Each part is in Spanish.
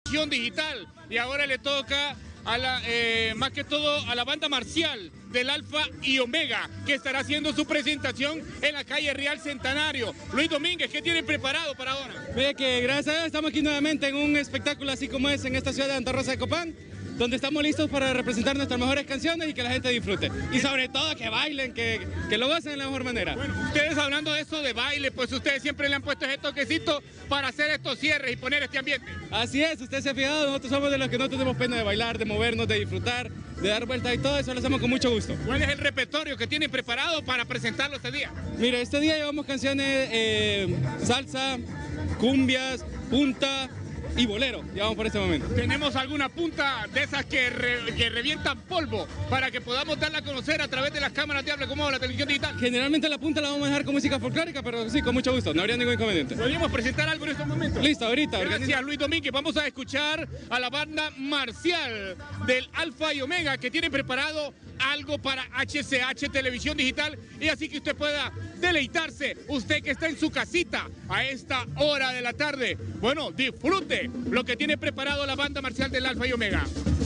digital. Y ahora le toca a la, más que todo a la banda marcial del Alfa y Omega, que estará haciendo su presentación en la calle Real Centenario. Luis Domínguez, ¿qué tienen preparado para ahora? Mire que gracias a Dios estamos aquí nuevamente en un espectáculo así como es en esta ciudad de Santa Rosa de Copán, donde estamos listos para representar nuestras mejores canciones y que la gente disfrute. Y sobre todo que bailen, que lo gocen de la mejor manera. Bueno, ustedes hablando de eso de baile, pues ustedes siempre le han puesto ese toquecito para hacer estos cierres y poner este ambiente. Así es, usted se ha fijado, nosotros somos de los que no tenemos pena de bailar, de movernos, de disfrutar, de dar vueltas y todo eso lo hacemos con mucho gusto. ¿Cuál es el repertorio que tienen preparado para presentarlo este día? Mire, este día llevamos canciones salsa, cumbias, punta y bolero, llevamos por este momento. ¿Tenemos alguna punta de esas que revientan polvo para que podamos darla a conocer a través de las cámaras de Hable como la televisión digital? Generalmente la punta la vamos a dejar con música folclórica, pero sí, con mucho gusto, no habría ningún inconveniente. ¿Podríamos presentar algo en estos momentos? Listo, ahorita. Gracias, Luis Domínguez. Vamos a escuchar a la banda marcial del Alfa y Omega, que tiene preparado algo para HCH Televisión Digital, y así que usted pueda deleitarse, usted que está en su casita a esta hora de la tarde. Bueno, disfrute lo que tiene preparado la banda marcial del Alfa y Omega.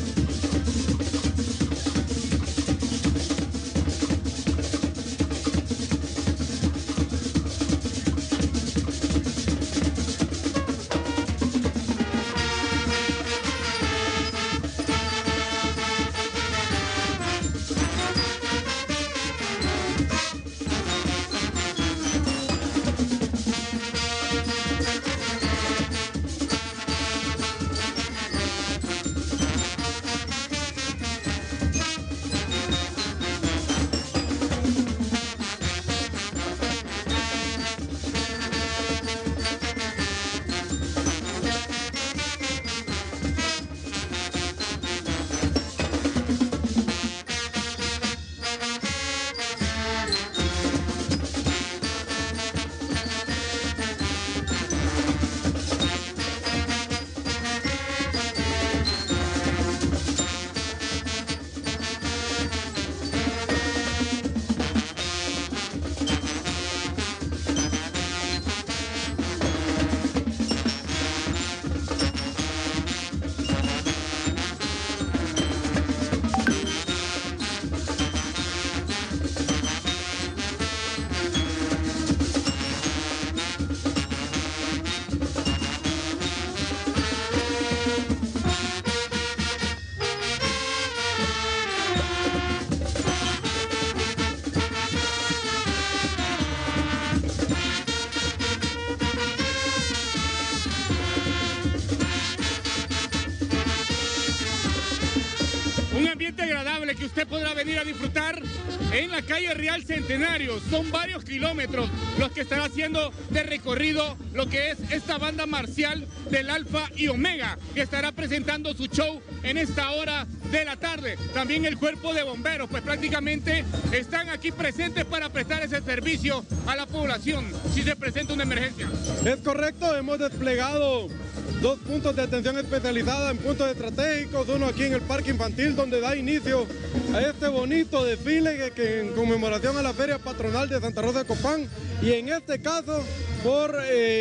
Agradable que usted podrá venir a disfrutar en la calle Real Centenario. Son varios kilómetros los que estará haciendo de recorrido lo que es esta banda marcial del Alfa y Omega, que estará presentando su show en esta hora de la tarde. También el cuerpo de bomberos, pues prácticamente están aquí presentes para prestar ese servicio a la población si se presenta una emergencia. Es correcto, hemos desplegado 2 puntos de atención especializada en puntos estratégicos, uno aquí en el Parque Infantil, donde da inicio a este bonito desfile que en conmemoración a la Feria Patronal de Santa Rosa de Copán, y en este caso por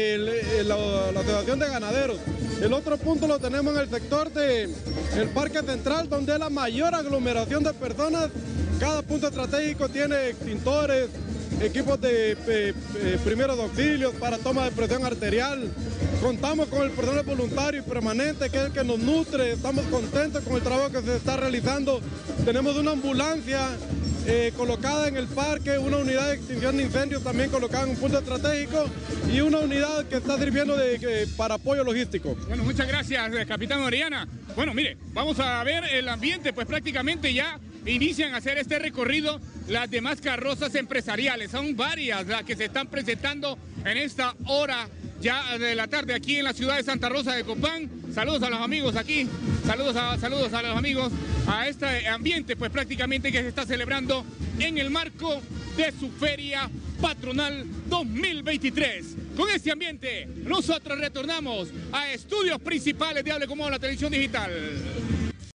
la Asociación de Ganaderos. El otro punto lo tenemos en el sector del Parque Central, donde es la mayor aglomeración de personas. Cada punto estratégico tiene extintores, equipos de primeros auxilios para toma de presión arterial. Contamos con el personal voluntario y permanente, que es el que nos nutre. Estamos contentos con el trabajo que se está realizando. Tenemos una ambulancia colocada en el parque, una unidad de extinción de incendios también colocada en un punto estratégico, y una unidad que está sirviendo para apoyo logístico. Bueno, muchas gracias, capitán Orellana. Bueno, mire, vamos a ver el ambiente, pues prácticamente ya inician a hacer este recorrido las demás carrozas empresariales. Son varias las que se están presentando en esta hora ya de la tarde aquí en la ciudad de Santa Rosa de Copán. Saludos a los amigos aquí, saludos a los amigos, a este ambiente pues prácticamente que se está celebrando en el marco de su Feria Patronal 2023. Con este ambiente nosotros retornamos a estudios principales de Hable como la televisión digital.